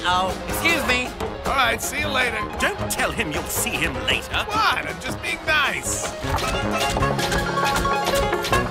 Uh-oh. Excuse me. All right, see you later. Don't tell him you'll see him later. What? I'm just being nice.